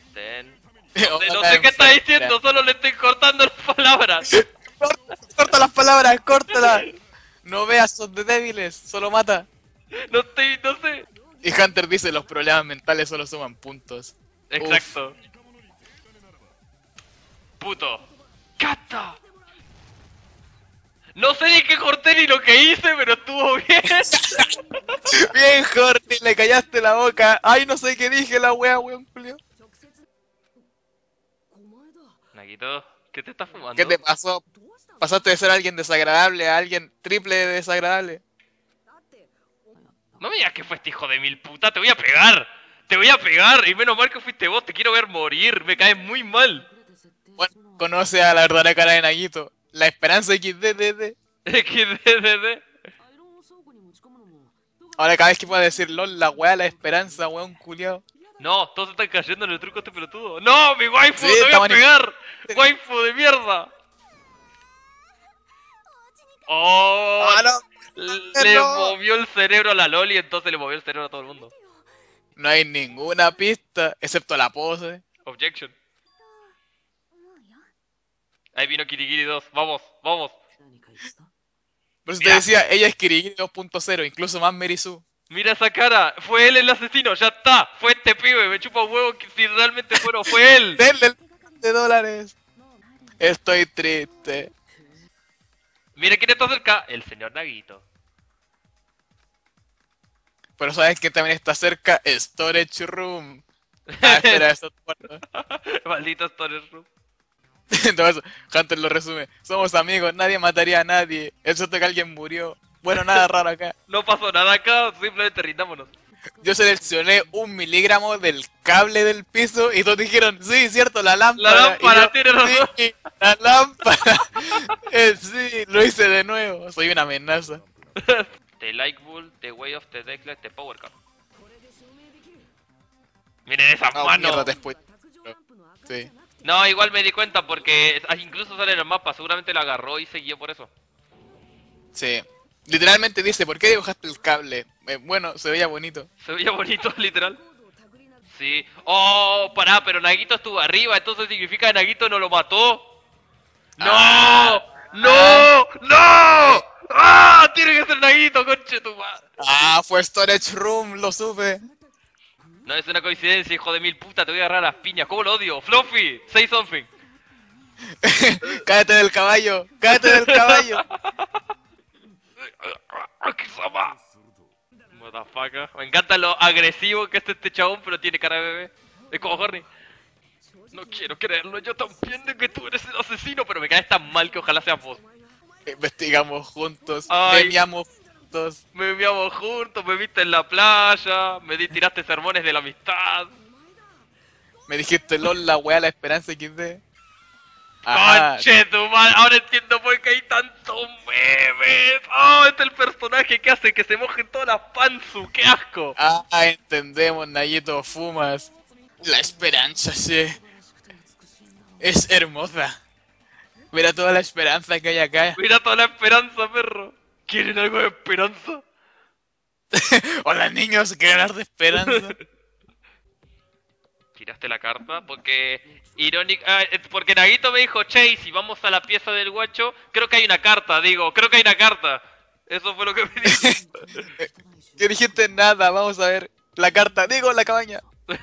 Ten. No sé qué está diciendo, solo le estoy cortando las palabras. Corta las palabras, córtalas. No veas, son de débiles, solo mata. No sé. Y Hunter dice, los problemas mentales solo suman puntos. Exacto. Puto. ¡Cata! No sé ni qué corté ni lo que hice, pero estuvo bien. Bien, Horny, le callaste la boca. Ay, no sé qué dije la wea, weón, Julio. Naguito, ¿qué te estás fumando? ¿Qué te pasó? Pasaste de ser alguien desagradable a alguien triple desagradable. No me digas que fue este hijo de mil puta, te voy a pegar. Te voy a pegar, y menos mal que fuiste vos, te quiero ver morir, me caes muy mal. Bueno, conoce a la verdadera cara de Nagito. La esperanza XDDD. XDDD. Ahora cada vez que pueda decir LOL, la wea, la esperanza, weón, culiao. No, todos están cayendo en el truco este pelotudo. ¡No, mi waifu! Sí, ¡Te voy a estamos pegar! ¡Waifu de mierda! ¡Oh! Ah, no. Le No. movió el cerebro a la Loli, entonces le movió el cerebro a todo el mundo. No hay ninguna pista, excepto la pose. Objection. Ahí vino Kirigiri 2. Vamos, vamos. Por eso te Mira. decía, ella es Kirigiri 2.0, incluso más Merisu. Mira esa cara. Fue él el asesino, ya está. Fue este pibe. Me chupa un huevo que si realmente fueron. Fue él. Denle el de dólares. Estoy triste. Mira quién está cerca. El señor Naguito. Pero sabes que también está cerca Storage Room. Ah, espera, eso Maldito Storage Room. Entonces, Hunter lo resume. Somos amigos, nadie mataría a nadie. Excepto que alguien murió. Bueno, nada raro acá. No pasó nada acá, simplemente rindámonos. Yo seleccioné 1 miligramo del cable del piso y todos dijeron, sí, cierto, la lámpara. La lámpara, Y yo, tiene razón. sí, la lámpara. Sí, lo hice de nuevo. Soy una amenaza. The Light Bull, The Way of the Decklet, The Power Cup. Miren esas No, manos. mierda, después. Sí. No, igual me di cuenta porque incluso sale en el mapa, seguramente la agarró y siguió por eso. Sí. Literalmente dice, ¿por qué dibujaste el cable? Bueno, se veía bonito. Se veía bonito, literal. Sí. Oh, pará, pero Nagito estuvo arriba, entonces significa que Nagito no lo mató. ¡No! Ah. ¡No! ¡No! ¡Ah! Tiene que ser Nagito, conche tu madre. Ah, fue Storage Room, lo supe. No es una coincidencia, hijo de mil puta, te voy a agarrar a las piñas. ¿Cómo lo odio? Fluffy, say something. Cállate del caballo, cállate del caballo. Akisama. Motherfucker. Me encanta lo agresivo que es este chabón, pero tiene cara de bebé. Es como Horny. No quiero creerlo, yo también de que tú eres el asesino, pero me caes tan mal que ojalá seas vos. Investigamos juntos, Ay. memeamos juntos. Me enviamos juntos, me viste en la playa, tiraste sermones de la amistad. Me dijiste LOL, la wea, la esperanza XD. Ajá. Conche tu madre, ahora entiendo por qué hay tantos memes. Oh, este es el personaje que hace que se mojen todas las panzu, qué asco. Ah, entendemos, Nayito, fumas. La esperanza, sí. Es hermosa. Mira toda la esperanza que hay acá. Mira toda la esperanza, perro. ¿Quieren algo de esperanza? Hola niños, ¿quieren hablar de esperanza? Tiraste la carta porque porque Nagito me dijo, che, si vamos a la pieza del guacho, creo que hay una carta, creo que hay una carta. Eso fue lo que me dijo. Que dijiste nada, vamos a ver. La carta, digo, la cabaña.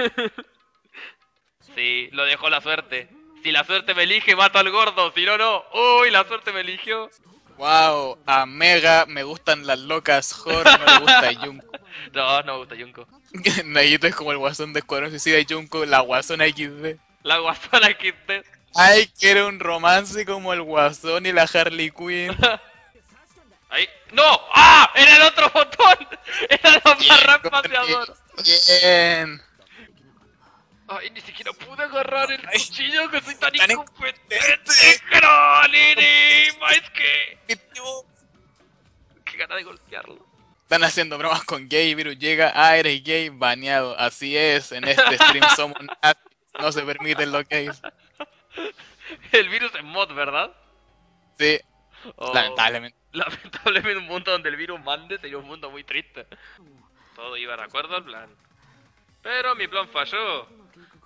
Sí, lo dejó la suerte. Si la suerte me elige, mato al gordo, si no, no. Uy, la suerte me eligió. Wow, a Mega me gustan las locas, Hor no le gusta a Junko. No, no me gusta Junko. Nagito es como el guasón de Escuadrón Suicida y Junko, la guasona XD. La guasona que te... Ay, quiere un romance como el guasón y la Harley Quinn. Ahí. ¡No! ¡Ah! ¡Era el otro botón! ¡Era el amarrar pateador! Bien. Ay, ni siquiera pude agarrar el cuchillo que soy tan Tan incompetente. ¡Granini! Es que... Qué gana de golpearlo. Están haciendo bromas con gay, Virus llega, ah, eres gay, baneado. Así es, en este stream somos nazis, no se permiten los gays. El virus es mod, ¿verdad? Sí, Oh, lamentablemente. lamentablemente un mundo donde el virus mande sería un mundo muy triste. Todo iba de acuerdo al plan. Pero mi plan falló.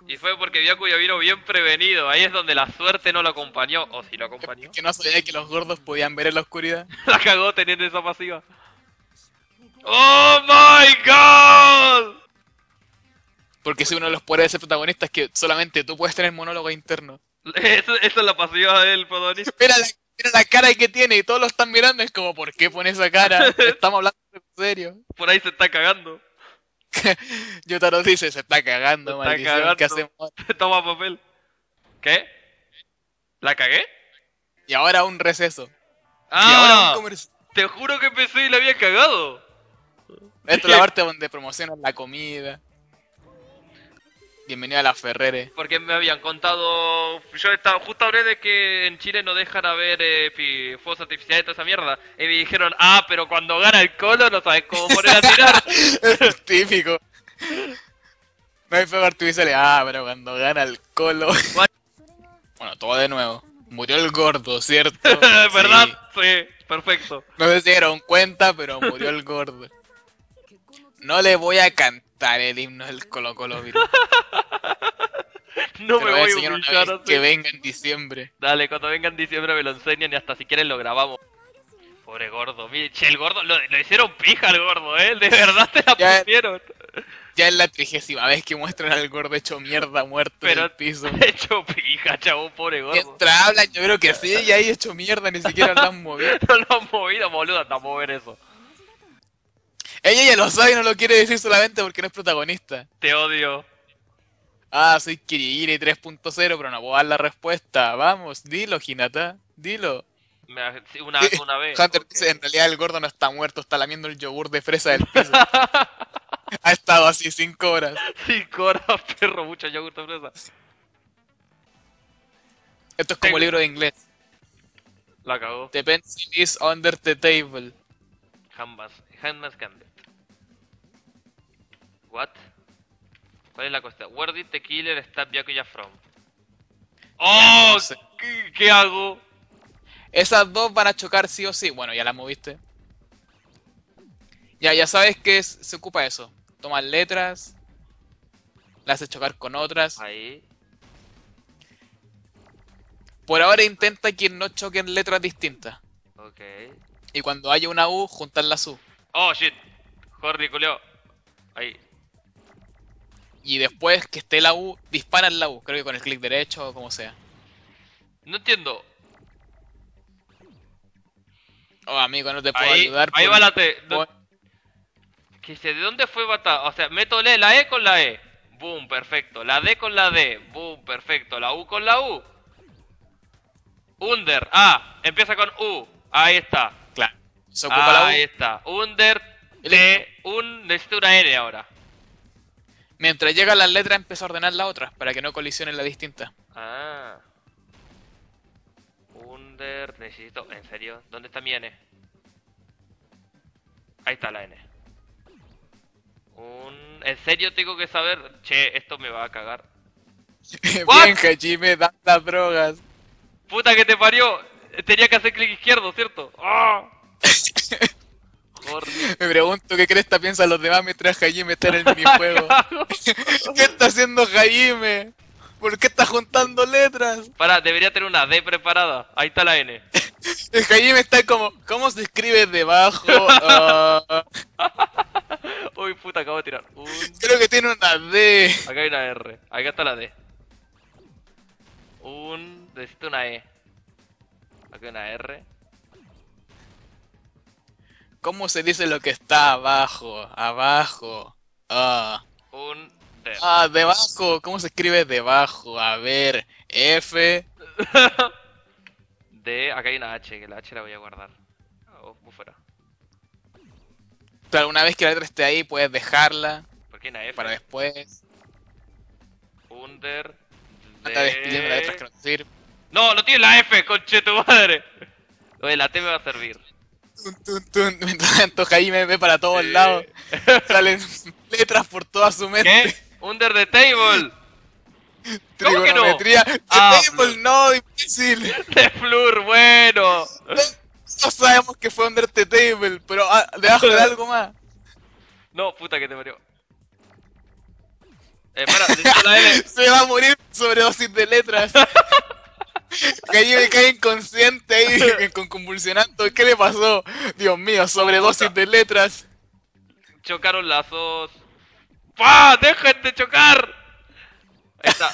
Y fue porque Byakuya vino bien prevenido. Ahí es donde la suerte no lo acompañó. O si lo acompañó. Que no sabía que los gordos podían ver en la oscuridad. La cagó teniendo esa pasiva. ¡Oh my god! Porque si uno de los poderes de ese protagonista es que solamente tú puedes tener monólogo interno. Esa es la pasiva del protagonista. Mira la cara que tiene y todos lo están mirando. Es como, ¿por qué pone esa cara? Estamos hablando en serio. Por ahí se está cagando. Yotaro dice, se está cagando, Se está maldición, cagando. ¿qué hacemos? Toma papel. ¿Qué? ¿La cagué? Y ahora un receso. Y ¡Ah! ahora un comercial. Te juro que pensé y la había cagado. Esta es la parte donde promocionan la comida. Bienvenido a la Ferrere. Porque me habían contado. Yo estaba, justo hablé de que en Chile no dejan a ver fuegos artificiales y toda esa mierda. Y me dijeron, ah, pero cuando gana el Colo no sabes cómo poner a tirar. Es típico. No hay fuego artificial. Ah, pero cuando gana el Colo. Bueno, todo de nuevo. Murió el gordo, ¿cierto? ¿Verdad? Sí. Sí, perfecto. No sé si se dieron cuenta, pero murió el gordo. No le voy a cantar el himno del Colo Colo, Virus. No Te me lo voy a enseñar una humillar vez así. que venga en diciembre. Dale, cuando venga en diciembre me lo enseñan y hasta si quieren lo grabamos. Pobre gordo, mire, che, el gordo, lo hicieron pija al gordo, de verdad te la Ya- pusieron. Ya es la 30ª vez que muestran al gordo hecho mierda, muerto en Pero el piso. hecho pija, chavo, pobre gordo. Mientras hablan, yo creo que sí, y ahí hecho mierda, ni siquiera lo han movido. No lo han movido, boludo, hasta mover eso. Ella ya lo sabe y no lo quiere decir solamente porque no es protagonista. Te odio. Ah, soy Kirigiri 3.0, pero no puedo dar la respuesta. Vamos, dilo, Hinata, dilo. Sí, una vez. Hunter ok. dice, en realidad el gordo no está muerto, está lamiendo el yogur de fresa del piso. Ha estado así 5 horas. 5 horas, perro, mucho yogur de fresa. Esto es como Tengo- libro de inglés. La cagó. The pencil is under the table. Handman's Gambit. What? ¿Cuál es la cuestión? Where did the killer stab Byakuya from? ¡Oh! no sé. ¿Qué hago? Esas dos van a chocar sí o sí. Bueno, ya las moviste. Ya sabes que se ocupa eso. Tomas letras, las haces chocar con otras. Ahí. Por ahora intenta que no choquen letras distintas. Ok. Y cuando haya una U, juntar las U. Oh, shit. Jordi, culeo. Ahí. Y después que esté la U, dispara en la U. Creo que con el clic derecho o como sea. No entiendo. Oh, amigo, no te puedo Ahí, ayudar. ahí por- va la T. No- por- ¿Qué sé? ¿De dónde fue Bata? O sea, meto la E con la E. Boom, perfecto. La D con la D. Boom, perfecto. La U con la U. Under. Ah, empieza con U. Ahí está. Claro. Se ocupa la U. Ahí está. Under. T. Necesito una N ahora. Mientras llegan las letras, empieza a ordenar las otras para que no colisionen las distintas. Ah. Under. Necesito. ¿En serio? ¿Dónde está mi N? Ahí está la N. ¿En serio tengo que saber? Che, esto me va a cagar. What? Bien, Hajime, dan las drogas. ¡Puta que te parió! Tenía que hacer clic izquierdo, ¿cierto? ¡Ah! Jordi. Me pregunto qué cresta piensan los demás mientras Hajime está en el minijuego. ¿Qué está haciendo Hajime? ¿Por qué está juntando letras? Para, debería tener una D preparada. Ahí está la N. El Hajime está como, ¿cómo se escribe debajo? Ah, Uy, puta, acabo de tirar. creo que tiene una D. Acá hay una R. Acá está la D. Necesito una E. Acá hay una R. ¿Cómo se dice lo que está abajo? Abajo. Ah. D. Ah, debajo. ¿Cómo se escribe debajo? A ver. F. D. Acá hay una H, que la H la voy a guardar. Muy fuera. Claro, una vez que la letra esté ahí, puedes dejarla ¿Por qué hay una F? para después. Under. Anda despidiendo las letras que no te sirven. No, no tiene la F, conche tu madre. Oye, la T me va a servir. Tun, tun, tun. Mientras tanto, Jaime ve para todos Sí. lados. Salen letras por toda su mente. ¿Qué? Under the table. ¿Cómo que no? Trigonometría. Ah, Table, no, imbécil. De Flur, bueno. No sabemos que fue under the table, pero debajo de algo más. No, puta que te parió. Para, necesito la L. Se va a morir sobredosis de letras. Jaime cae inconsciente ahí, convulsionando. ¿Qué le pasó? Dios mío, sobredosis de letras. Chocaron lazos. ¡Pah! ¡Dejen de chocar! Ahí está.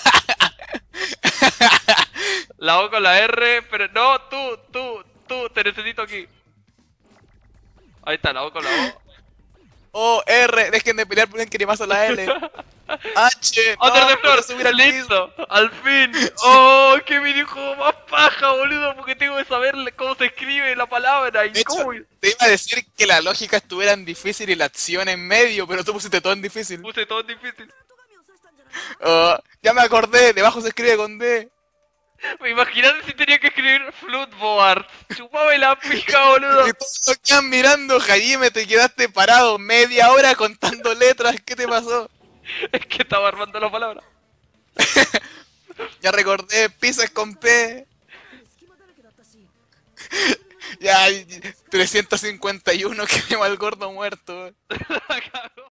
La O con la R, pero no, tú, te necesito aquí. Ahí está, la O con la O. O, R, dejen de pelear por alguien que le pasa la L. H, ¡Under no, the floor! puedo subir al piso. ¡Listo! ¡Al fin! ¡Oh, qué videojuego más paja, boludo! Porque tengo que saber cómo se escribe la palabra y De hecho, cómo... te iba a decir que la lógica estuviera en difícil y la acción en medio, pero tú pusiste todo en difícil. Puse todo difícil. Oh, ya me acordé, debajo se escribe con D. Imagínate si tenía que escribir Floodboard. Chupame la pija, boludo. Y todos lo quedan mirando, Jaime, te quedaste parado media hora contando letras, ¿qué te pasó? Es que estaba armando la palabra. Ya recordé, pizzas con P. Ya, 351 que vemos al gordo muerto.